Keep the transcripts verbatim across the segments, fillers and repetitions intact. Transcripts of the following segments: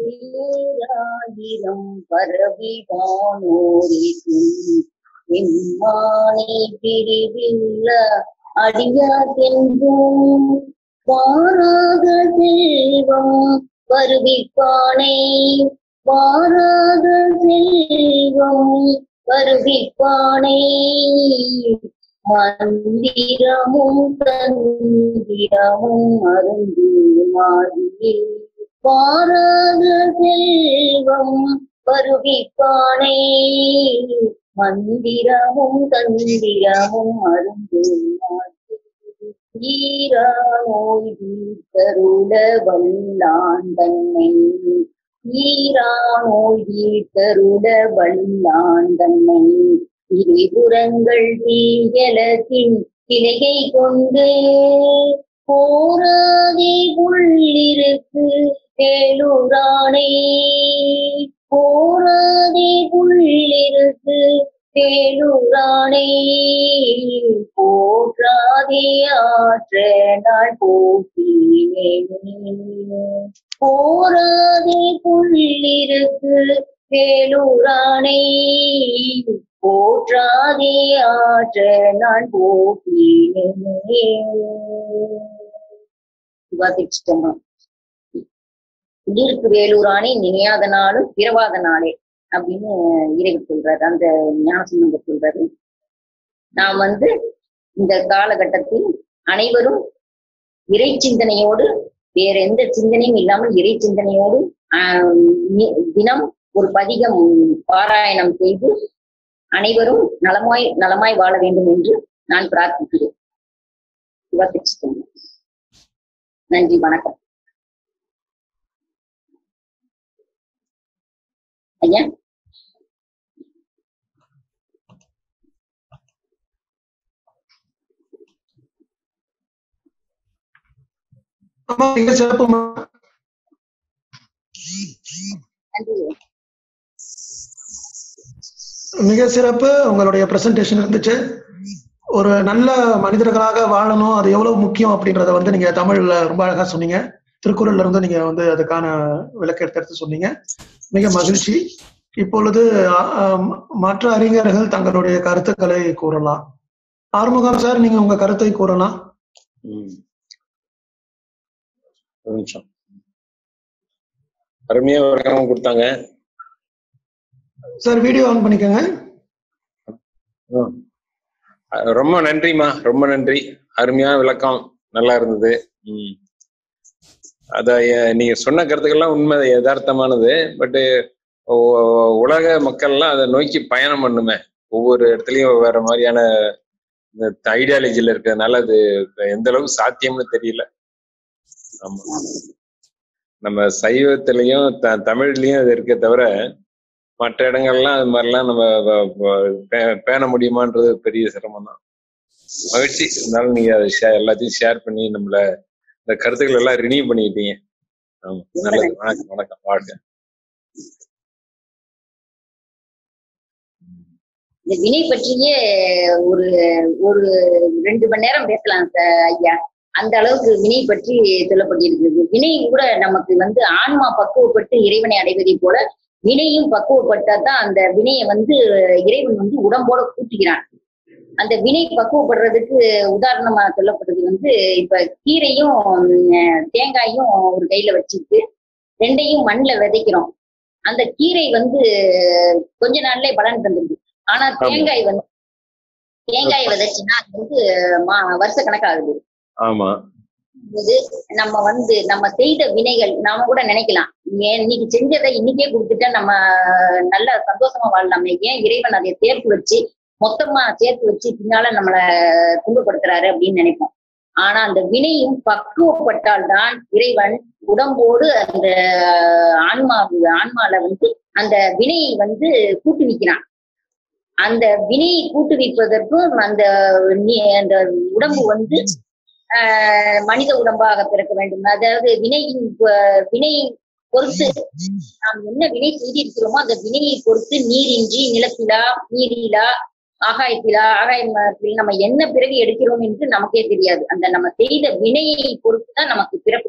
பேராயிரம் பரவிவானோரிக்கும் எம்மானை பிரிவில்ல அடியார்கென்றும் வாராத செல்வம் வருவிப்பானை வாராத செல்வம் வருவிப்பானை மந்திரமும் தந்திரமும் மருந்து மாதிரில் வாராத செல்வம் வருவிப்பானை மந்திரமும் தந்திரமும் மருந்து ஈரா நோய் தீர்த்தருள வல்லான் தன்னை ஈரா நோய் தீர்த்தருள வல்லான் தன்னை திரிபுரங்கள் தீயலத்தின் கிளைகை கொண்டு போராதே உள்ளிருக்கு வேலூரானே போராதே உள்ளிருக்கு வேலூரானே போற்றாதே ஆற்ற நாள் போக்கினே போராதே உள்ளிருக்கு வேலூரானே போற்றாதே ஆற்ற நான் போக்கினே. உள்ளிருக்கு வேலூரானே நினையாத நாளும் பிறவாத நாளே அப்படின்னு இறைவர் சொல்றாரு, அந்த ஞானசம்பந்தர் சொல்றாரு. நாம் வந்து இந்த காலகட்டத்தில் அனைவரும் இறை சிந்தனையோடு வேற எந்த சிந்தனையும் இல்லாமல் இறை சிந்தனையோடு ஆஹ் தினம் ஒரு பதிகம் பாராயணம் செய்து அனைவரும் நலமாய் நலமாய் வாழ வேண்டும் என்று நான் பிரார்த்திக்கிறேன். சிவகிருஷ்ணன். நன்றி, வணக்கம். ஐயா சிறப்பு. நன்றி. மிக சிறப்பு. உங்களுடைய பிரசன்டேஷன் இருந்துச்சு. ஒரு நல்ல மனிதர்களாக வாழணும், அது எவ்வளவு முக்கியம் அப்படின்றத வந்து நீங்க தமிழ்ல ரொம்ப அழகா சொன்னீங்க. திருக்குறள்ல இருந்து நீங்க வந்து அதுக்கான விளக்க எடுத்து சொன்னீங்க. மிக மகிழ்ச்சி. இப்பொழுது மற்ற அறிஞர்கள் தங்களுடைய கருத்துக்களை கூறலாம். ஆறுமுகம் சார், நீங்க உங்க கருத்தை கூறலாம். ஒரு நிமிஷம். அருமையா விளக்கம் கொடுத்தாங்க சார். வீடியோ ஆன் பண்ணிக்கோங்க. ரொம்ப நன்றிமா, ரொம்ப நன்றி. அருமையான விளக்கம், நல்லா இருந்தது. உம் அத நீங்க சொன்ன கருத்துக்கள்லாம் உண்மை, யதார்த்தமானது. பட்டு உலக மக்கள்லாம் அதை நோக்கி பயணம் பண்ணுமே. ஒவ்வொரு இடத்துலயும் வேற மாதிரியான இந்த ஐடியாலஜில இருக்கிறதுனால அது எந்த அளவுக்கு சாத்தியம்னு தெரியல. ஆமா, நம்ம சைவத்திலையும் த தமிழ்லயும் அது இருக்க தவிர மற்ற இடங்கள்லாம் அது மாதிரிலாம் நம்ம பேண முடியுமான்றது பெரிய சிரமம் தான். மகிழ்ச்சி. இருந்தாலும் நீங்க அதை ஷே எல்லாத்தையும் ஷேர் பண்ணி நம்மள இந்த கருத்துக்கள் எல்லாம் ரினியூ பண்ணிக்கிட்டீங்க. ஆமா, நல்லது. வணக்கம், வணக்கம், வாழ்க. இந்த வினை பற்றியே ஒரு ஒரு ரெண்டு மணி நேரம் பேசலாம் ஐயா. அந்த அளவுக்கு வினை பற்றி சொல்லப்பட்டிருக்கிறது. வினை கூட நமக்கு வந்து ஆன்மா பக்குவப்பட்டு இறைவனை அடைவதை போல வினையும் பக்குவப்பட்டாதான் அந்த வினையை வந்து இறைவன் வந்து உடம்போட கூட்டுகிறான். அந்த வினை பக்குவப்படுறதுக்கு உதாரணமா சொல்லப்படுறது வந்து, இப்ப கீரையும் தேங்காயும் ஒரு கையில வச்சுட்டு ரெண்டையும் மண்ணில் விதைக்கிறோம். அந்த கீரை வந்து கொஞ்ச நாள்லயே பலன் தந்துருது. ஆனா தேங்காய் வந்து தேங்காயை விதைச்சுன்னா அது வந்து மா வருஷ கணக்காகுது. ஆமா, நம்ம வந்து நம்ம செய்த வினைகள் நாம கூட நினைக்கலாம், ஏன் இன்னைக்கு செஞ்சதை இன்னைக்கே கொடுத்துட்டா நம்ம நல்ல சந்தோஷமா வாழலாமே, ஏன் இறைவன் அதை சேர்த்து வச்சு மொத்தமா சேர்த்து வச்சு பின்னால நம்மளை துன்பப்படுத்துறாரு அப்படின்னு நினைப்போம். ஆனா அந்த வினையும் பக்குவப்பட்டால்தான் இறைவன் உடம்போடு அந்த ஆன்மா ஆன்மால வந்து அந்த வினையை வந்து கூட்டுவிக்கிறான். அந்த வினையை கூட்டுவிப்பதற்கும் அந்த அந்த உடம்பு வந்து ஆஹ் மனித உடம்பாக பிறக்க வேண்டும். அதாவது வினையின் வினையை பொறுத்து நாம் என்ன வினை செய்திருக்கிறோமோ அந்த வினையை பொறுத்து நீரின்றி நிலத்திலா நீரிலா ஆகாயத்திலா ஆகாயத்தில் நம்ம என்ன பிறவி எடுக்கிறோம் என்று நமக்கே தெரியாது. அந்த நம்ம செய்த வினையை பொறுத்துதான் நமக்கு பிறப்பு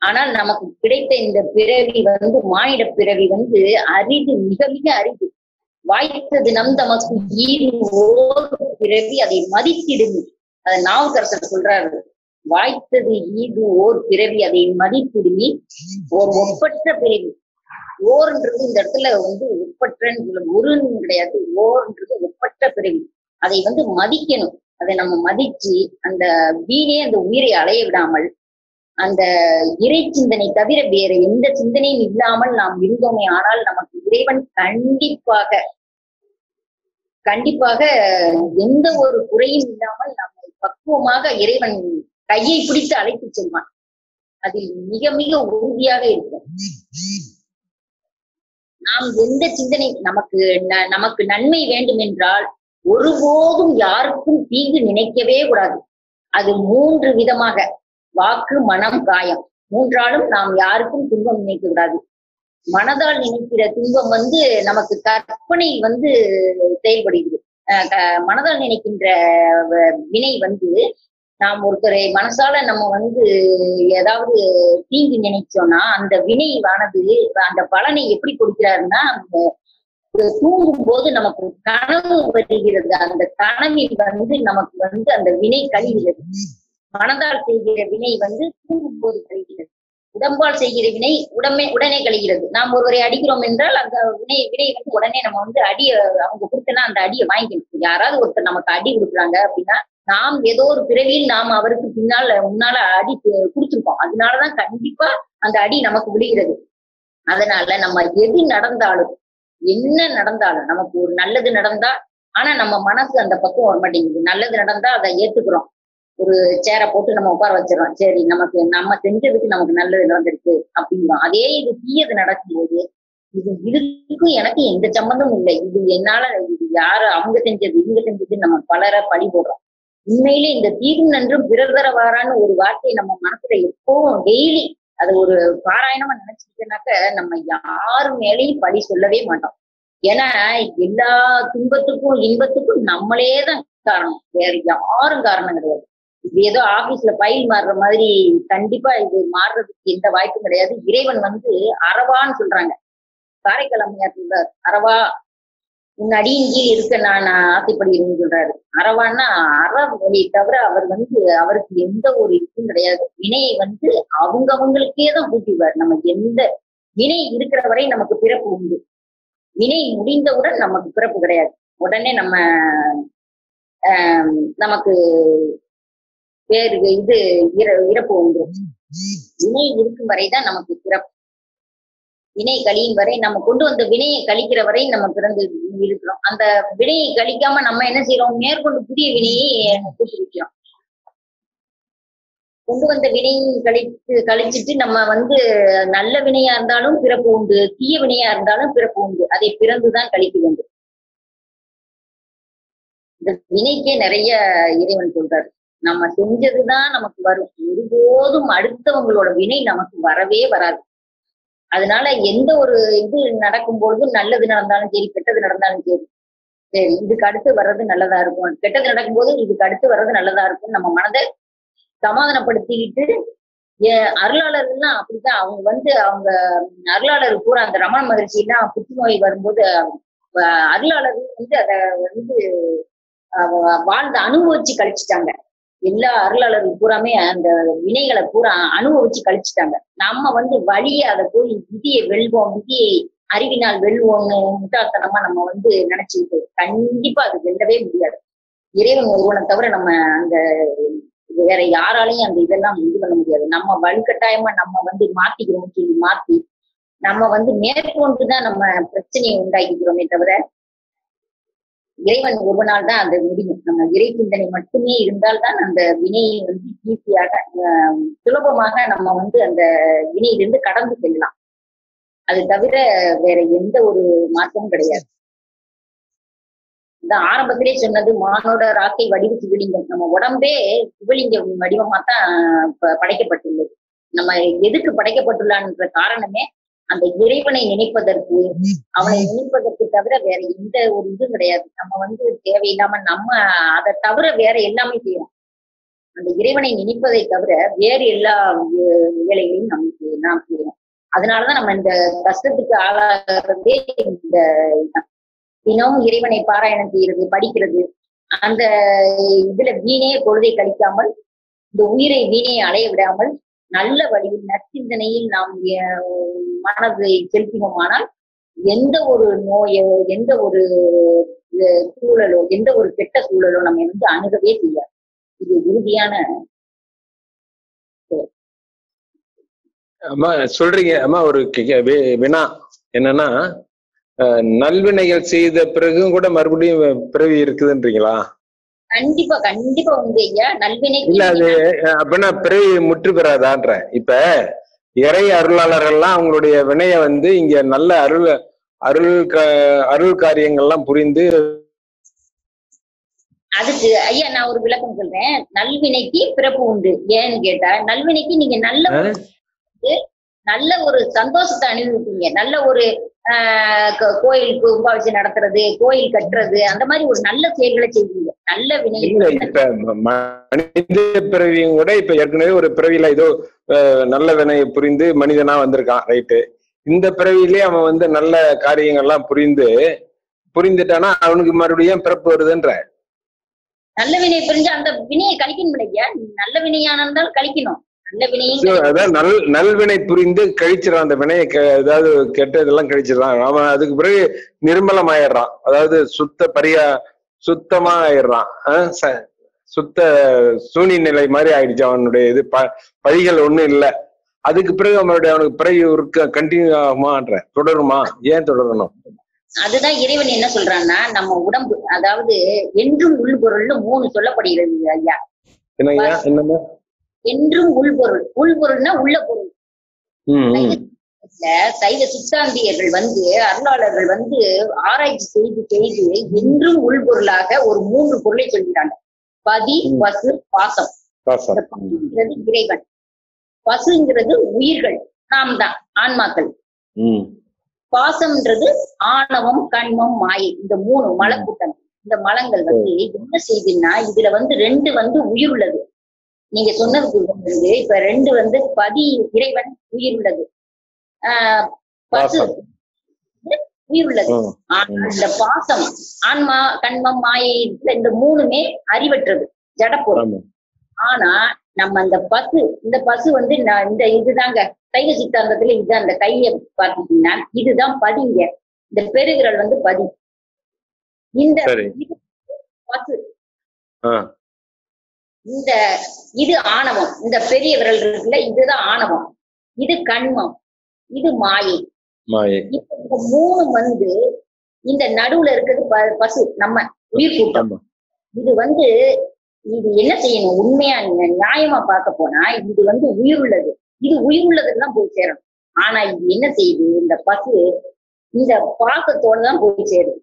ஆனால் நமக்கு கிடைத்த இந்த பிறவி வந்து மானிட பிறவி வந்து அரிது, மிக மிக அரிது. வாய்த்தது நம் தமக்கு ஈடு ஓர் பிறவி, அதை மதித்திடுங்க. அதை நாவுக்கரசர் சொல்றாரு. வாய்த்தது ஈடு ஓர் பிறவி, அதை மதித்திடுங்கி. ஒரு ஒப்பற்ற பிறவி. ஓர்ன்றது இந்த இடத்துல வந்து ஒப்பற்றன்னு சொல்ல, ஒருன்னு கிடையாது, ஓர்ன்றது ஒப்பற்ற பிறவி. அதை வந்து மதிக்கணும். அதை நம்ம மதிச்சு அந்த வீணே அந்த உயிரை அலைய விடாமல், அந்த இறை சிந்தனை தவிர வேற எந்த சிந்தனையும் இல்லாமல் நாம் இருந்தோமே ஆனால் நமக்கு இறைவன் கண்டிப்பாக கண்டிப்பாக எந்த ஒரு குறையும் இல்லாமல் நம்மை பக்குவமாக இறைவன் கையை பிடித்து அழைத்து செல்வான். அதில் மிக மிக உறுதியாக இருக்கும். நாம் எந்த சிந்தனை நமக்கு நமக்கு நன்மை வேண்டும் என்றால் ஒருபோதும் யாருக்கும் தீங்கு நினைக்கவே கூடாது. அது மூன்று விதமாக, வாக்கு, மனம், காயம், மூன்றாலும் நாம் யாருக்கும் துன்பம் நினைக்க கூடாது. மனதால் நினைக்கிற துன்பம் வந்து நமக்கு கற்பனை வந்து செயல்படுகிறது. மனதால் நினைக்கின்ற வினை வந்து நாம் ஒருத்தரை மனசால நம்ம வந்து ஏதாவது தீங்கு நினைச்சோம்னா அந்த வினைவானது அந்த பலனை எப்படி கொடுக்கிறாருன்னா, தூங்கும் போது நமக்கு கனவு வருகிறது. அந்த கனவில் வந்து நமக்கு வந்து அந்த வினை கழிகிறது. மனதால் செய்கிற வினை வந்து தூங்கும் போது கழிகிறது. உடம்பால் செய்கிற வினை உடனே உடனே கழிகிறது. நாம் ஒருவரை அடிக்கிறோம் என்றால் அந்த வினை வினை வந்து உடனே நம்ம வந்து அடிய அவங்க கொடுத்தனா அந்த அடியை வாங்கிக்கணும். யாராவது ஒருத்தர் நமக்கு அடி கொடுக்குறாங்க அப்படின்னா நாம் ஏதோ ஒரு பிறவியில் நாம் அவருக்கு பின்னால் முன்னால அடி கொடுத்துருக்கோம். அதனாலதான் கண்டிப்பா அந்த அடி நமக்கு விழுகிறது. அதனால நம்ம எது நடந்தாலும் என்ன நடந்தாலும் நமக்கு ஒரு நல்லது நடந்தா, ஆனா நம்ம மனசு அந்த பக்கம் வர மாட்டேங்குது. நல்லது நடந்தா அதை ஏத்துக்கிறோம். ஒரு சேரை போட்டு நம்ம உட்கார வச்சிடறோம். சரி, நமக்கு நம்ம செஞ்சதுக்கு நமக்கு நல்லது நடந்திருக்கு அப்படிங்கிறோம். அதே இது தீயது நடக்கும்போது இது இதுக்கும் எனக்கு எந்த சம்பந்தமும் இல்லை, இது என்னால, இது யாரு அவங்க செஞ்சது இவங்க செஞ்சது நம்ம பலரை பழி போடுறோம். உண்மையிலே இந்த தீதும் நன்றும் பிறர் தர வாரான்னு ஒரு வார்த்தையை நம்ம மனசுல எப்பவும் டெய்லி அது ஒரு பாராயணமா நினைச்சுக்கிட்டனாக்க நம்ம யாரு மேலேயும் பழி சொல்லவே மாட்டோம். ஏன்னா எல்லா துன்பத்துக்கும் இன்பத்துக்கும் நம்மளேதான் காரணம், வேற யாரும் காரணம் கிடையாது. இது ஏதோ ஆபீஸ்ல ஃபைல் மாறுற மாதிரி கண்டிப்பா இது மாறுறதுக்கு எந்த வாய்ப்பும் கிடையாது. இறைவன் வந்து அறவான்னு சொல்றாங்க. காரைக்கால் அம்மையார் சொல்றாரு, அறவா உன் அடியின் கீழ் இருக்க நான் ஆசைப்படுகிறேன்னு சொல்றாரு. அறவான்னா அற வழியை தவிர அவர் வந்து அவருக்கு எந்த ஒரு இதுவும் கிடையாது. வினையை வந்து அவங்க அவங்களுக்கே தான் கூட்டிடுவார். நம்ம எந்த வினை இருக்கிற வரை நமக்கு பிறப்பு உண்டு. வினை முடிந்தவுடன் நமக்கு பிறப்பு கிடையாது. உடனே நம்ம ஆஹ் நமக்கு வேறு இது இற இறப்பு உண்டு. வினை இருக்கும் வரைதான் நமக்கு பிறப்பு. வினை கழியும் வரை நம்ம கொண்டு வந்த வினையை கழிக்கிற வரை நம்ம பிறந்து இருக்கிறோம். அந்த வினையை கழிக்காம நம்ம என்ன செய்யறோம், மேற்கொண்டு புதிய வினையை கூட்டிருக்கிறோம். கொண்டு வந்த வினையை கழித்து கழிச்சிட்டு நம்ம வந்து நல்ல வினையா இருந்தாலும் பிறப்பு உண்டு, தீய வினையா இருந்தாலும் பிறப்பு உண்டு. அதை பிறந்துதான் கழிக்க வேண்டும். இந்த வினைக்கே நிறைய இறைவன் சொல்றாரு. நம்ம செஞ்சதுதான் நமக்கு வரும். ஒருபோதும் அடுத்தவங்களோட வினை நமக்கு வரவே வராது. அதனால எந்த ஒரு இது நடக்கும் பொழுதும் நல்லது நடந்தாலும் சரி, கெட்டது நடந்தாலும் சரி, சரி இதுக்கு அடுத்து வர்றது நல்லதா இருக்கும், கெட்டது நடக்கும் போது இதுக்கு அடுத்து வர்றது நல்லதா இருக்கும், நம்ம மனதை சமாதானப்படுத்திக்கிட்டு அருளாளர்கள்லாம் அப்படித்தான். அவங்க வந்து அவங்க அருளாளர் பூரா அந்த ரமண மகிழ்ச்சியெல்லாம் புற்றுநோய் வரும்போது அருளாளர்கள் வந்து அதை வந்து வாழ்ந்து அனுபவிச்சு கழிச்சுட்டாங்க. எல்லா அருளாளர்கள் பூராமே அந்த வினைகளை பூரா அனுபவிச்சு கழிச்சுட்டாங்க. நம்ம வந்து வழியை அதை போய் விதியை வெல்வோம், விதியை அறிவினால் வெல்வோம்னு முட்டாள்தனமா நம்ம வந்து நினைச்சுக்கிட்டு கண்டிப்பா அது வெல்லவே முடியாது. இறைவன் ஒருவனை தவிர நம்ம அந்த வேற யாராலையும் அந்த இதெல்லாம் இது பண்ண முடியாது. நம்ம வலுக்கட்டாயமா நம்ம வந்து மாத்திக்கிறோம்னு சொல்லி மாத்தி நம்ம வந்து மேற்கொண்டுதான் நம்ம பிரச்சனையை உண்டாக்கிக்கிறோமே தவிர இறைவன் ஒரு நாள் தான் அந்த முடியும். நம்ம இறை சிந்தனை மட்டுமே இருந்தால்தான் அந்த வினையை வந்து ஈஸியாக சுலபமாக நம்ம வந்து அந்த வினையிலிருந்து கடந்து செல்லலாம். அது தவிர வேற எந்த ஒரு மாற்றமும் கிடையாது. இந்த ஆரம்பத்திலே சொன்னது மானோட ராக்கை வடிவு சிவலிங்கம். நம்ம உடம்பே சிவலிங்கம் வடிவமா தான் படைக்கப்பட்டுள்ளது. நம்ம எதுக்கு படைக்கப்பட்டுள்ளான்ற காரணமே அந்த இறைவனை நினைப்பதற்கு, அவனை நினைப்பதற்கு தவிர வேற எந்த ஒரு இதுவும் கிடையாது. நம்ம வந்து தேவையில்லாம நம்ம அதை தவிர வேற எல்லாமே செய்யறோம். அந்த இறைவனை நினைப்பதை தவிர வேறு எல்லா வேலைகளையும் நமக்கு நாம் செய்யணும். அதனாலதான் நம்ம இந்த கஷ்டத்துக்கு ஆளாகிறதே இந்த தினமும் இறைவனை பாராயணம் செய்யறது, படிக்கிறது. அந்த இதுல வீணே பொழுதை கழிக்காமல், இந்த உயிரை வீணே அலைய விடாமல் நல்ல வழியில் நற்சிந்தனையில் நாம் மனதை செலுத்தினோமானால் எந்த ஒரு நோயோ எந்த ஒரு சூழலோ எந்த ஒரு கெட்ட சூழலோ நம்ம வந்து அணுகவே செய்யாது. இது உறுதியான. அம்மா சொல்றீங்க அம்மா, ஒரு வினா என்னன்னா, நல்வினைகள் செய்த பிறகும் கூட மறுபடியும் பிறவி இருக்குதுன்றீங்களா? கண்டிப்பா கண்டிப்பா உண்டு ஐயா. நல்வினை இல்ல அது அப்படின்னா பிறவி முற்று பெறாதான்ற. இப்ப இறை அருளாளர்கள்லாம் அவங்களுடைய வினைய வந்து இங்க நல்ல அருள் அருள் அருள் காரியங்கள்லாம் புரிந்து, அதுக்கு ஐயா நான் ஒரு விளக்கம் சொல்றேன். நல்வினைக்கு பிறப்பு உண்டு. ஏன்னு கேட்டா, நல்வினைக்கு நீங்க நல்ல நல்ல ஒரு சந்தோஷத்தை அனுபவிப்பீங்க. நல்ல ஒரு ஆஹ் கோயிலுக்கு கும்பாபிஷேகம் நடத்துறது, கோயில் கட்டுறது, அந்த மாதிரி ஒரு நல்ல செயல்களை செய்வீங்க. நல்ல வினை. இப்ப மனித பிறவியும் கூட இப்ப ஏற்கனவே ஒரு பிறவியில ஏதோ நல்ல வினையை புரிந்து மனிதனா வந்திருக்கான், ரைட்டு. இந்த பிறவிலே அவன் வந்து நல்ல காரியங்கள்லாம் புரிந்து புரிந்துட்டானா அவனுக்கு மறுபடியும் பிறப்பு வருதுன்ற. நல்ல வினை புரிஞ்சு அந்த வினையை கழிக்கணும் இல்லையா? நல்ல வினையானாலும் கழிக்கணும். நல்ல வினையும் அதான் நல் நல்வினை புரிந்து கழிச்சிடறான். அந்த வினையை ஏதாவது கெட்ட இதெல்லாம் கழிச்சிடறான். அவன் அதுக்கு பிறகு நிர்மலம் ஆயிடுறான். அதாவது சுத்த பரியா சுத்தமா ஆயிடுறான். சுத்த சூனி நிலை மாதிரி ஆயிடுச்சு அவனுடைய இது. ப பழிகள் ஒண்ணும் இல்லை. அதுக்கு பிறகு அவனுடைய அவனுக்கு பிறகு ஒரு கண்டினியூ ஆகுமான்ற, தொடருமா? ஏன் தொடரணும்? அதுதான் இறைவன் என்ன சொல்றான்னா, நம்ம உடம்பு அதாவது என்றும் உள்பொருள்னு மூணு சொல்லப்படுகிறது ஐயா. என்னையா? என்னமா? என்றும் உள்பொருள். உள்பொருள்னா உள்ள பொருள். சைவ சித்தாந்தியர்கள் வந்து அருளாளர்கள் வந்து ஆராய்ச்சி செய்து செய்து என்றும் உள்பொருளாக ஒரு மூன்று பொருளை சொல்கிறாங்க. பதி, பசு, பாசம். இறைவன். பசுங்கிறது உயிர்கள், நாம் தான் ஆன்மாக்கள். பாசம்ன்றது ஆணவம், கண்மம், மாயை, இந்த மூணு மலக்கூட்டம். இந்த மலங்கள் வந்து என்ன செய்யுதுன்னா, இதுல வந்து ரெண்டு வந்து உயிர் உள்ளது. நீங்க சொன்னதுக்கு வந்து இப்ப ரெண்டு வந்து பதி இறைவன் உயிர் உள்ளது, ஆஹ் பசு உயிர் உள்ளது. ஆனா இந்த பாசம் ஆன்மா, கண்மம், மாயை, இந்த மூணுமே அறிவற்றது, ஜடப்பொருள். ஆனா நம்ம அந்த பசு, இந்த பசு வந்து இந்த இதுதாங்க சைவ சித்தாந்தத்துல இதுதான். அந்த கைய பாத்தீங்கன்னா இதுதான் பதிங்க. இந்த பெருவிரல் வந்து பதி. இந்த பசு. இந்த இது ஆணவம். இந்த பெரிய விரல் இருக்குல்ல, இதுதான் ஆணவம். இது கண்மம், இது மாயை. இப்ப இந்த மூணு வந்து இந்த நடுவுல இருக்கிறது பசு, நம்ம உயிர் கூட்டம். இது வந்து இது என்ன செய்யணும்? உண்மையா நியாயமா பார்க்க போனா இது வந்து உயிர் உள்ளது. இது உயிர் உள்ளதுதான் போய் சேரணும். ஆனா இது என்ன செய்யுது? இந்த பசு இந்த பாசத்தோட தான் போய் சேருது.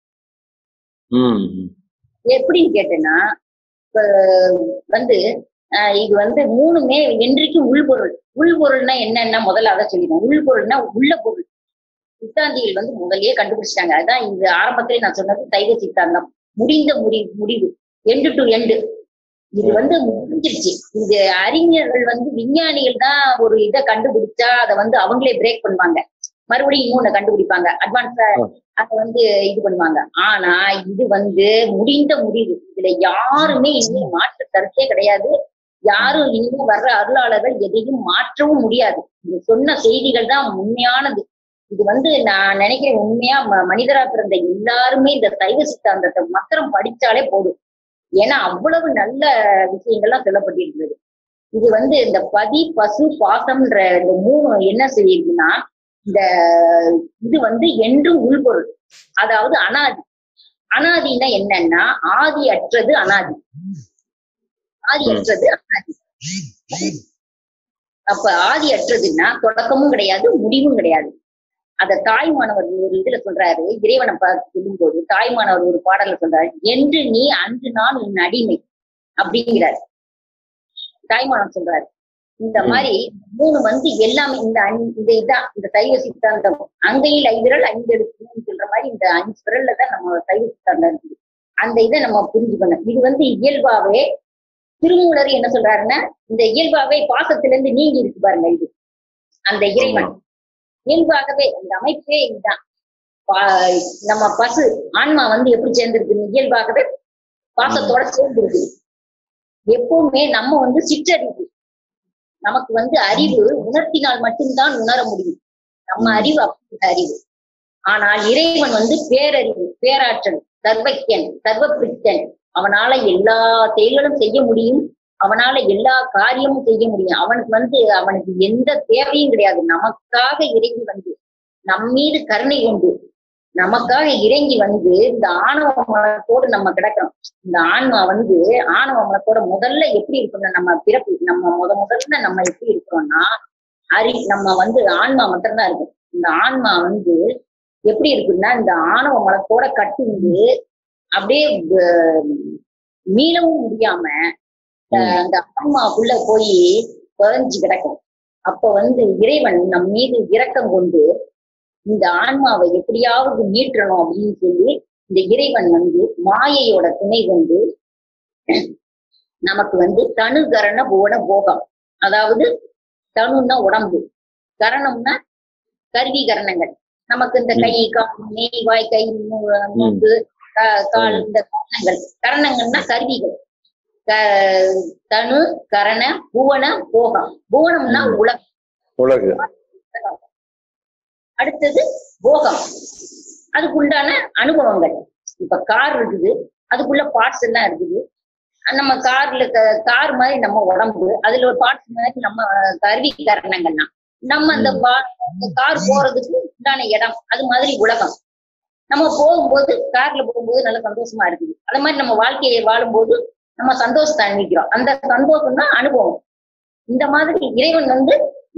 எப்படின்னு கேட்டேன்னா, வந்து ஆஹ் இது வந்து மூணுமே என்றைக்கும் உள்பொருள். உள்பொருள்னா என்னன்னா முதல்ல அதை சொல்லிடுவோம். உள்பொருள்னா உள்ள பொருள். சித்தாந்திகள் வந்து முதல்லயே கண்டுபிடிச்சிட்டாங்க. அதுதான் இந்த ஆரம்பத்திலே நான் சொன்னது சைவ சித்தாந்தம். முடிந்த முடி முடிவு எண்டு டு எண்டு. இது வந்து முடிஞ்சிருச்சு. இது அறிஞர்கள் வந்து விஞ்ஞானிகள் தான் ஒரு இதை கண்டுபிடிச்சா அதை வந்து அவங்களே பிரேக் பண்ணுவாங்க, மறுபடியும் இன்னொன்னு கண்டுபிடிப்பாங்க, அட்வான்ஸா அதை வந்து இது பண்ணுவாங்க. ஆனா இது வந்து முடிந்த முடிவு. இதுல யாருமே இனிமே மாற்று கருத்தே கிடையாது. யாரும் இனிமே வர்ற அருளாளர்கள் எதையும் மாற்றவும் முடியாது. இது சொன்ன செய்திகள் தான் உண்மையானது. இது வந்து நான் நினைக்கிறேன், உண்மையா மனிதரா பிறந்த எல்லாருமே இந்த சைவ சித்தாந்தத்தை மாத்திரம் படிச்சாலே போதும். ஏன்னா அவ்வளவு நல்ல விஷயங்கள்லாம் சொல்லப்பட்டிருக்கிறது. இது வந்து இந்த பதி, பசு, பாசம்ன்ற இந்த மூணு என்ன செய்யுதுன்னா, இந்த இது வந்து என்றும் உள்பொருள். அதாவது அனாதி. அனாதினா என்னன்னா, ஆதி அற்றது அனாதி. ஆதி அற்றது அனாதி. அப்ப ஆதி அற்றதுன்னா தொடக்கமும் கிடையாது, முடிவும் கிடையாது. அத தாய்மானவர் ஒரு இதுல சொல்றாரு, இறைவனை பார்த்து சொல்லும் போது தாய்மானவர் ஒரு பாடல சொல்றாரு, என்று நீ அன்று நான் உன் அடிமை அப்படிங்கிறாரு. தாய்மானவர் சொல்றாரு. இந்த மாதிரி மூணு வந்து எல்லாமே இந்த இந்த இதான் இந்த சைவ சித்தாந்தம். அங்கையில் ஐவிரல் ஐந்தெழுத்துன்னு சொல்ற மாதிரி இந்த அஞ்சு விரல்ல தான் நம்ம சைவ சித்தாந்தம் இருக்குது. அந்த இதை நம்ம புரிஞ்சுக்கணும். இது வந்து இயல்பாவே திருமூலர் என்ன சொல்றாருன்னா, இந்த இயல்பாவே பாசத்திலிருந்து நீங்கி இருக்கு பாருங்க இது அந்த இறைவன். இயல்பாகவே அந்த அமைப்பே இதுதான். நம்ம பசு ஆன்மா வந்து எப்படி சேர்ந்திருக்கு, இயல்பாகவே பாசத்தோட சேர்ந்து இருக்கு. எப்பவுமே நம்ம வந்து சிற்றறிவு, நமக்கு வந்து அறிவு உணர்த்தினால் மட்டும்தான் உணர முடியும். நம்ம அறிவு அப்படிப்பட்ட அறிவு. ஆனால் இறைவன் வந்து பேரறிவு, பேராற்றல், சர்வக்கியன், சர்வபிரித்தன். அவனால எல்லா செயல்களும் செய்ய முடியும், அவனால எல்லா காரியமும் செய்ய முடியும். அவனுக்கு வந்து அவனுக்கு எந்த தேவையும் கிடையாது. நமக்காக இறங்கி வந்து நம் மீது கருணை கொண்டு நமக்காக இறங்கி வந்து இந்த ஆணவ மனத்தோடு நம்ம கிடக்கிறோம். இந்த ஆன்மா வந்து ஆணவ மனத்தோட முதல்ல எப்படி இருக்கணும், நம்ம பிறப்பு நம்ம முத முதல்ல நம்ம எப்படி இருக்கிறோம்னா அறி நம்ம வந்து ஆன்மா மட்டும்தான் இருக்கும். இந்த ஆன்மா வந்து எப்படி இருக்குன்னா இந்த ஆணவ மனத்தோட கட்டுந்து அப்படியே மீளவும் முடியாம அந்த ஆன்மாக்குள்ள போய் பதிஞ்சு கிடக்கும். அப்ப வந்து இறைவன் நம் மீது இரக்கம் கொண்டு இந்த ஆன்மாவை எப்படியாவது மீட்டணும் அப்படின்னு சொல்லி இந்த இறைவன் வந்து மாயையோட துணை கொண்டு நமக்கு வந்து தனு கரண புவன போகம், அதாவது தனுன்னா உடம்பு, கரணம்னா கருவி கரணங்கள். நமக்கு இந்த கை, கால், நெய், வாய், கை, மூக்கு, கால், இந்த கரணங்கள். கரணங்கள்னா கருவிகள். தனு கரண புவன போகம். புவனம்னா உலகம். உலகு. அடுத்தது போகம், அதுக்குண்டான அனுபவங்கள். இப்ப கார் இருக்குது, அதுக்குள்ள பார்ட்ஸ் எல்லாம் இருக்குது. நம்ம கார்ல கார் மாதிரி நம்ம உடம்பு, அதுல ஒரு பார்ட்ஸ் மாதிரி நம்ம கருவி கரணங்கள்னா நம்ம அந்த கார் போறதுக்கு உண்டான இடம், அது மாதிரி உலகம். நம்ம போகும்போது கார்ல போகும்போது நல்ல சந்தோஷமா இருக்குது. அது மாதிரி நம்ம வாழ்க்கையை வாழும்போது நம்ம சந்தோஷத்தை அனுபவிக்கிறோம். அந்த சந்தோஷம் தான் அனுபவம். இந்த மாதிரி இறைவன் வந்து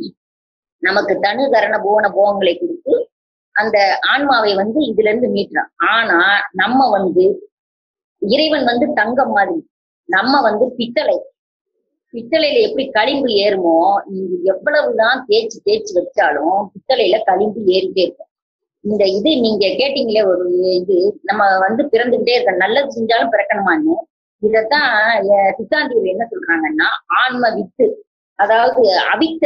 நமக்கு தனு கரண புவன போகங்களை கொடுத்து அந்த ஆன்மாவை வந்து இதுல இருந்து மீட்டுறான். ஆனா நம்ம வந்து இறைவன் வந்து தங்கம் மாதிரி, நம்ம வந்து பித்தளை. பித்தளையில எப்படி களிம்பு ஏறுமோ, நீங்க எவ்வளவுதான் தேய்ச்சி தேய்ச்சி வச்சாலும் பித்தளையில களிம்பு ஏறிட்டே இருக்கும். இந்த இது நீங்க கேட்டீங்களே ஒரு இது, நம்ம வந்து பிறந்துகிட்டே இருக்க, நல்லது செஞ்சாலும் பிறக்கணுமான்னு. இதத்தான் சித்தாந்திகள் என்ன சொல்றாங்கன்னா, ஆன்ம வித்து, அதாவது அவித்த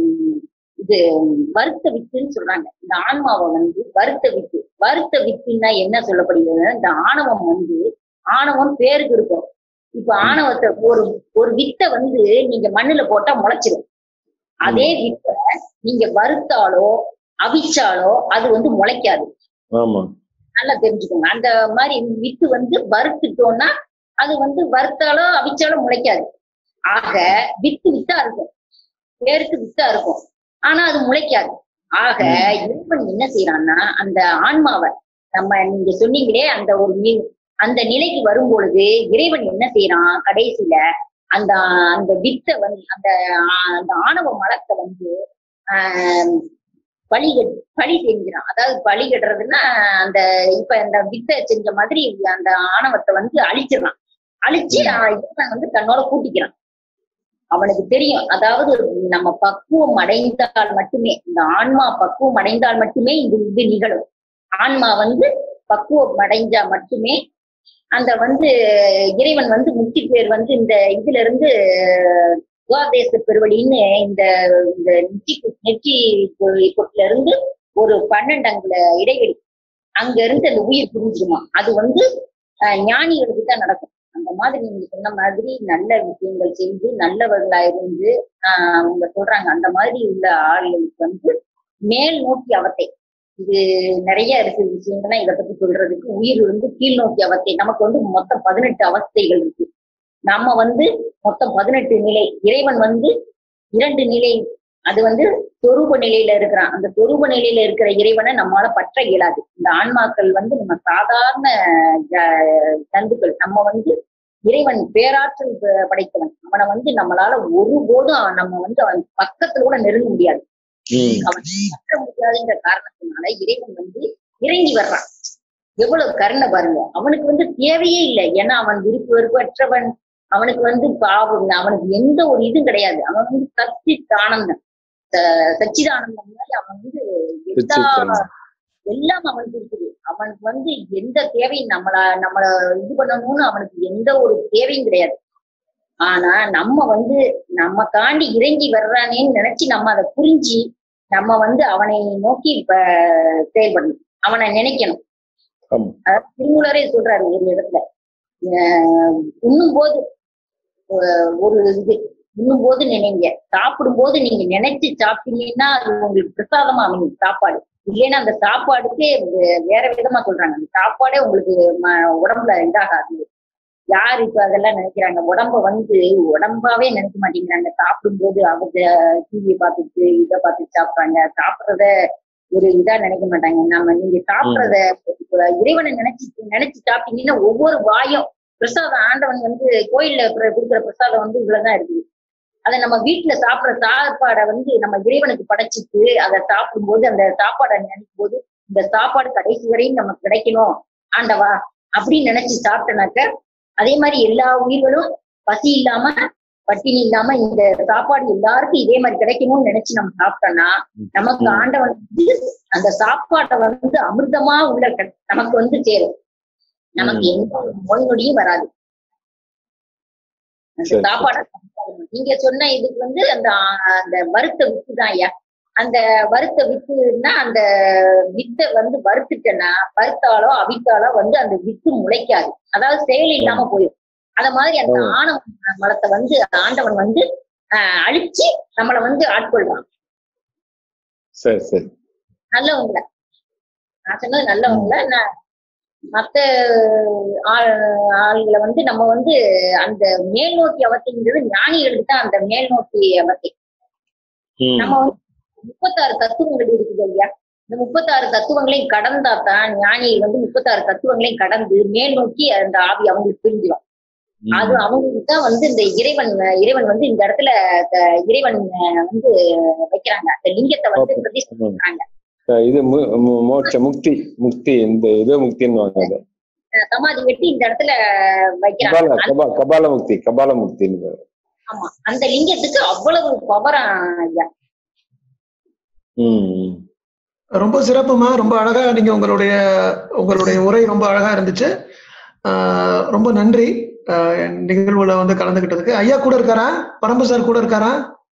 இது வருத்த வித்துன்னு சொல்றாங்க. இந்த ஆன்மாவை வந்து வருத்த வித்து. வருத்த வித்துன்னா என்ன சொல்லப்படுகிறது, இந்த ஆணவம் வந்து ஆணவம் பேருக்கு இருக்கும். இப்ப ஆணவத்தை ஒரு ஒரு வித்தை வந்து நீங்க மண்ணுல போட்டா முளைச்சிடும். அதே வித்தை நீங்க வறுத்தாலோ அவிச்சாலோ அது வந்து முளைக்காது. நல்லா தெரிஞ்சுக்கோங்க. அந்த மாதிரி வித்து வந்து வறுத்துட்டோம்னா அது வந்து வறுத்தாலோ அவிச்சாலோ முளைக்காது. ஆக வித்து வித்தா இருக்கும், பேருக்கு வித்தா இருக்கும், ஆனா அது முளைக்காது. ஆக இறைவன் என்ன செய்யறான்னா அந்த ஆன்மாவை நம்ம நீங்க சொன்னீங்களே அந்த ஒரு அந்த நிலைக்கு வரும் பொழுது இறைவன் என்ன செய்யறான், கடைசியில அந்த அந்த வித்தை வந்து அந்த அந்த ஆணவ மலத்தை வந்து ஆஹ் பழி பழி செஞ்சிடான். அதாவது பழி கட்டுறதுன்னா அந்த இப்ப அந்த வித்தை செஞ்ச மாதிரி அந்த ஆணவத்தை வந்து அழிச்சிடறான். அழிச்சு இறைவன் வந்து தன்னோட கூட்டிக்கிறான். அவனுக்கு தெரியும், அதாவது நம்ம பக்குவம் அடைந்தால் மட்டுமே, இந்த ஆன்மா பக்குவம் அடைந்தால் மட்டுமே இது இது நிகழும். ஆன்மா வந்து பக்குவம் அடைஞ்சா மட்டுமே அந்த வந்து இறைவன் வந்து முக்தி பேர் வந்து இந்த இதுல இருந்து துவாதேச பெருவழின்னு இந்த இந்த நெற்றி நெற்றி கொட்டுல இருந்து ஒரு பன்னெண்டு அங்குல இடைவெளி, அங்க இருந்து அந்த உயிர் புரிஞ்சுமா. அது வந்து அஹ் ஞானிகளுக்கு தான் நடக்கும். அந்த மாதிரி நீங்க சொன்ன மாதிரி நல்ல விஷயங்கள் செய்து நல்லவர்களா இருந்து ஆஹ் அவங்க சொல்றாங்க, அந்த மாதிரி உள்ள ஆளுகளுக்கு வந்து மேல் நோக்கி அவத்தை. இது நிறைய இருக்கு விஷயங்கள்லாம் இதை பத்தி சொல்றதுக்கு. உயிர் வந்து கீழ் நோக்கி அவத்தை. நமக்கு வந்து மொத்தம் பதினெட்டு அவஸ்தைகள் இருக்கு. நம்ம வந்து மொத்தம் பதினெட்டு நிலை. இறைவன் வந்து இரண்டு நிலை, அது வந்து சொரூப நிலையில இருக்கிறான். அந்த சொரூப நிலையில இருக்கிற இறைவனை நம்மளால பற்ற இயலாது. இந்த ஆன்மாக்கள் வந்து நம்ம சாதாரண ஜந்துக்கள். நம்ம வந்து இறைவன் பேராற்றல் படைத்தவன். அவனை வந்து நம்மளால ஒருபோதும் நம்ம வந்து அவன் பக்கத்துல கூட நெருங்க முடியாது. அவன் பற்ற முடியாதுன்ற காரணத்தினால இறைவன் வந்து இறங்கி வர்றான். எவ்வளவு கருணை பாருங்க. அவனுக்கு வந்து தேவையே இல்லை. ஏன்னா அவன் விருப்பு வெறுப்பற்றவன். அவனுக்கு வந்து பாவம், அவனுக்கு எந்த ஒரு இதுவும் கிடையாது. அவன் வந்து சச்சித் ஆனந்தம், சச்சிதானந்தம் மாதிரி அவன் வந்து எல்லா எல்லாம் அவனுக்கு இருக்குது. அவனுக்கு வந்து எந்த தேவையும் நம்மள நம்மள இது பண்ணணும்னு அவனுக்கு எந்த ஒரு தேவையும் கிடையாது. ஆனா நம்ம வந்து நம்ம காண்டி இறங்கி வர்றானேன்னு நினைச்சு நம்ம அதை புரிஞ்சு நம்ம வந்து அவனை நோக்கி இப்ப செயல்படணும், அவனை நினைக்கணும். அதாவது திருமூலரே சொல்றாரு ஒரு இடத்துல, உண்ணும் போது ஒரு இது உண்ணும் போது நினைங்க, சாப்பிடும் போது நீங்க நினைச்சு சாப்பிட்டீங்கன்னா அது உங்களுக்கு பிரசாதமா அமையும் சாப்பாடு. இல்லைன்னா அந்த சாப்பாடுக்கே வேற விதமா சொல்றாங்க, அந்த சாப்பாடே உங்களுக்கு உடம்புல இதாகாது. யாரு இப்ப அதெல்லாம் நினைக்கிறாங்க, உடம்ப வந்து உடம்பாவே நினைக்க மாட்டேங்கிறாங்க. சாப்பிடும் போது அவங்க டிவியை பார்த்துட்டு இதை பார்த்துட்டு சாப்பிட்றாங்க, சாப்பிட்றத ஒரு இதா நினைக்க மாட்டாங்க. நம்ம நீங்க சாப்பிட்றத இறைவனை நினைச்சு நினைச்சு சாப்பிட்டீங்கன்னா ஒவ்வொரு வாயும் பிரசாதம், ஆண்டவன் வந்து கோயில்ல கொடுக்குற பிரசாதம் வந்து இவ்வளவுதான் இருக்குது. அதை நம்ம வீட்டுல சாப்பிட்ற சாப்பாடை வந்து நம்ம இறைவனுக்கு படைச்சிட்டு அதை சாப்பிடும் போது அந்த சாப்பாடை நினைக்கும் போது இந்த சாப்பாடு கடைசி வரையும் நமக்கு கிடைக்கணும் ஆண்டவா அப்படின்னு நினைச்சு சாப்பிட்டனாக்க, அதே மாதிரி எல்லா உயிர்களும் பசி இல்லாம பட்டினி இல்லாம இந்த சாப்பாடு எல்லாருக்கும் இதே மாதிரி கிடைக்கணும்னு நினைச்சு நம்ம சாப்பிட்டோம்னா நமக்கு ஆண்டவன் வந்து அந்த சாப்பாட்டை வந்து அமிர்தமா உள்ள நமக்கு வந்து சேரும். நமக்கு எந்த நோய் நொடியும் வராது அந்த சாப்பாடை. நீங்க சொன்ன இதுக்கு வந்து அந்த அந்த வறுத்த வித்து தான் ஐயா. அந்த வறுத்த வித்துன்னா அந்த வித்தை வந்து வறுத்துட்டேன்னா வறுத்தாலோ அவித்தாலோ வந்து அந்த வித்து முளைக்காது, அதாவது செயல் இல்லாம போயிடும். அத மாதிரி அந்த ஆணவ மலத்தை வந்து ஆண்டவன் வந்து ஆஹ் அழிச்சு நம்மளை வந்து ஆட்கொள்றான். சரி சரி, நல்லவங்கள நான் சொன்னது நல்லவங்கள. நான் மத்த ஆள் ஆள்களை வந்து நம்ம வந்து அந்த மேல் நோக்கி அவத்தைங்கிறது ஞானிகளுக்கு தான் அந்த மேல் நோக்கி அவத்தை. நம்ம வந்து முப்பத்தாறு தத்துவங்கள் இருக்குது ஐயா. இந்த முப்பத்தாறு தத்துவங்களையும் கடந்தாதான் ஞானிகள் வந்து முப்பத்தாறு தத்துவங்களையும் கடந்து மேல் நோக்கி அந்த ஆவி அவங்களுக்கு புரிஞ்சிடும். அது அவங்களுக்கு தான் வந்து இந்த இறைவன் இறைவன் வந்து இந்த இடத்துல இறைவன் வந்து வைக்கிறாங்க, அந்த லிங்கத்தை வந்து பிரதிஷ்டை பண்றாங்க. இது மோட்ச முக்தி முக்தி இந்த இது முக்தின்னு சமாதி வெட்டி இந்த இடத்துல வைக்கிறாங்க, கபால முக்தி கபால முக்தி. ஆமா, அந்த லிங்கத்துக்கு அவ்வளவு பவரா ஐயா. ரொம்ப சிறப்புமா, ரொம்ப அழகா நீங்க உங்களுடைய உங்களுடைய உரை ரொம்ப அழகா இருந்துச்சு. ஆஹ் ரொம்ப நன்றி நிகழ்வுல வந்து கலந்துகிட்டதுக்கு. ஐயா கூட இருக்காரா? பரம்பு சார் கூட இருக்காரா?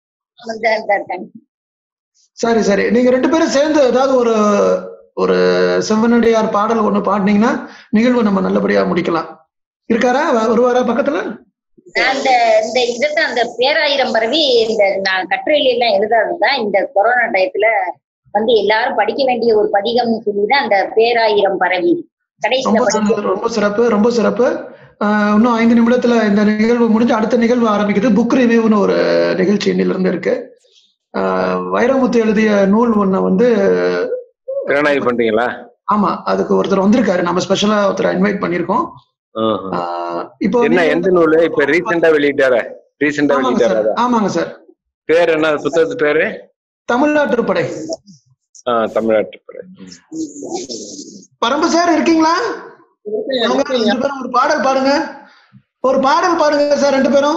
சரி சரி, நீங்க ரெண்டு பேரும் சேர்ந்து ஏதாவது ஒரு ஒரு செவனடியார் பாடல் ஒண்ணு பாடினீங்கன்னா நிகழ்வு நம்ம நல்லபடியா முடிக்கலாம். இருக்காரா? வருவாரா பக்கத்துல? அந்த இந்த இதுதான் அந்த பேராயிரம் பரவி இந்த நான் கட்டுரையில எல்லாம் எழுதாதுதான் இந்த கொரோனா டயத்துல வந்து எல்லாரும் படிக்க வேண்டிய ஒரு பதிகம்னு சொல்லிதான் அந்த பேராயிரம் பரவி கடைசியில. ரொம்ப சிறப்பு, ரொம்ப சிறப்பு. ஆஹ் இன்னும் ஐந்து நிமிடத்துல இந்த நிகழ்வு முடிஞ்சு அடுத்த நிகழ்வு ஆரம்பிக்குது. புக் ரிவ்யூன்னு ஒரு நிகழ்ச்சி இன்னில இருந்து இருக்கு. ஆஹ் வைரமுத்து எழுதிய நூல் ஒண்ண வந்து பண்றீங்களா? ஆமா, அதுக்கு ஒருத்தர் வந்திருக்காரு, நம்ம ஸ்பெஷலா ஒருத்தர் இன்வைட் பண்ணிருக்கோம். இப்போ என்ன எந்த நூல் இப்ப ரீசெண்டா வெளியிட்டாரா? ரீசெண்டா வெளியிட்டாரா? ஆமாங்க சார். பேர் என்ன புத்தகத்து பேரு? தமிழ்நாட்டு படை. ஆஹ் தமிழ்நாட்டு படை. பரம்பு சார் இருக்கீங்களா? ஒரு பாடல் பாடுங்க, ஒரு பாடல் பாடுங்க சார் ரெண்டு பேரும்.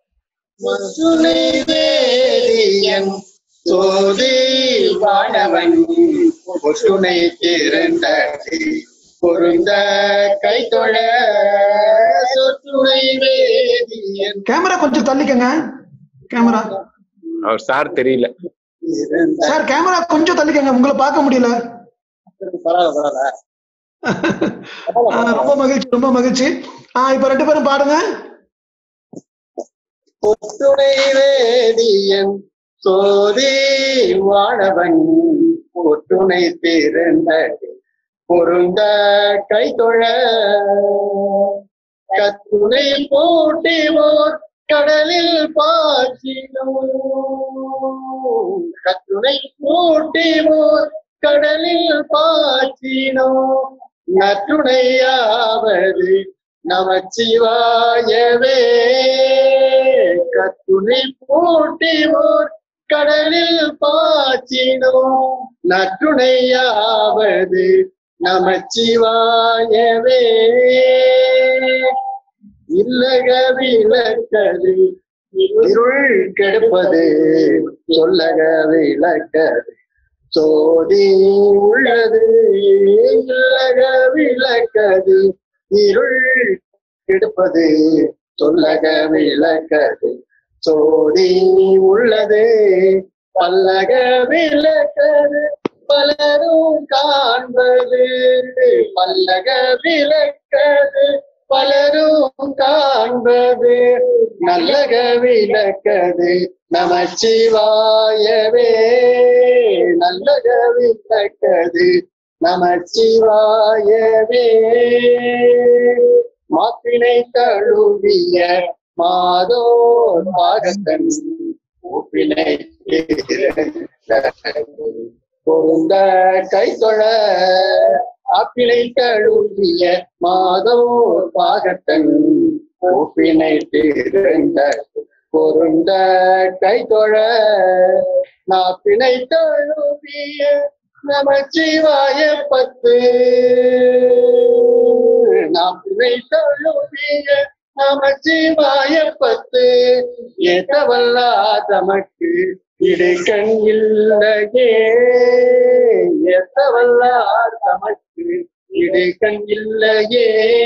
கேமரா கொஞ்சம் தள்ளிக்கங்க. கேமரா அவர் சார் தெரியல சார், கேமரா கொஞ்சம் தள்ளிக்கங்க, உங்களை பார்க்க முடியல. ரொம்ப மகிழ்ச்சி, ரொம்ப மகிழ்ச்சி. ஆஹ் இப்ப ரெண்டு பேரும் பாடுங்க. பொத்துணை வேதியன் சோதி வாழவன் பொத்துணை திறந்த பொருந்த கை தொழ கத்துணை போட்டிவோர் கடலில் பாய்ச்சினோ கத்துணை போட்டிவோர் கடலில் பாய்ச்சினோ நற்றுணையாவது நமச்சிவாயவே கத்துணை போட்டிவோர் கடலில் பாய்ச்சினோ நற்றுணையாவது நமச்சிவாயவே இல்லக விளக்கது இருள் கெடுப்பது சொல்லக விளக்கது சோதி உள்ளது இல்லக விளக்கது இருள் கெடுப்பது சொல்லக விளக்கது சோதி உள்ளது பல்லக விளக்கது பலரும் காண்பது பல்லக விளக்கது பலரும் காண்பது நல்லக விளக்கது நமச்சிவாயவே நல்லக விளக்கது நமச்சிவாயவே மாப்பினை தழுவிய மாதோர் பாகத்தன் மூப்பினை பொருந்த கைத்தொழ ஆப்பினை தழுவிய மாதோர் பாகத்தன் மூப்பினை திறந்த பொருந்த கைத்தொழ நாப்பினை தழுவிய நமச்சிவாய பத்து நாப்பினை தழுவிய நமச்சிவாய பத்து ஏத்தவல்லா தமக்கு இடுக்கண் இல்லையே ஏத்தவல்லா தமக்கு இடுக்கண் இல்லையே.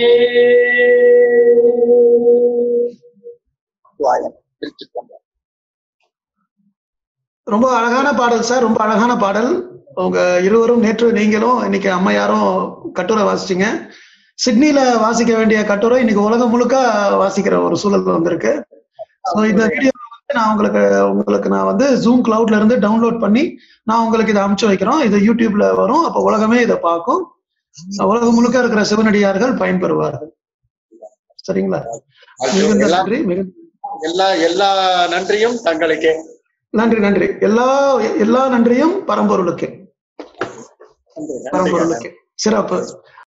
ரொம்ப அழகான பாடல் சார், ரொம்ப அழகான பாடல். உங்க இருவரும் நேற்று நீங்களும் இன்னைக்கு அம்மையாரும் கட்டுரை வாசிச்சீங்க. சிட்னில வாசிக்க வேண்டிய கட்டுரை இன்னைக்கு உலகம் முழுக்க வாசிக்கிற ஒரு சூழல் வந்திருக்கு. ஸோ இந்த வீடியோ வந்து நான் உங்களுக்கு உங்களுக்கு நான் வந்து ஜூம் கிளவுட்ல இருந்து டவுன்லோட் பண்ணி நான் உங்களுக்கு இதை அனுப்பிச்சு வைக்கிறோம். இது யூடியூப்ல வரும். அப்போ உலகமே இதை பார்க்கும். உலகம் முழுக்க இருக்கிற சிவனடியார்கள் பயன்பெறுவார்கள். சரிங்களா? மிகுந்த நன்றி. எல்லா எல்லா நன்றியும் தங்களுக்கே. நன்றி நன்றி. எல்லா எல்லா நன்றியும் பரம்பொருளுக்கு. பரம்பொருளுக்கு. சிறப்பு.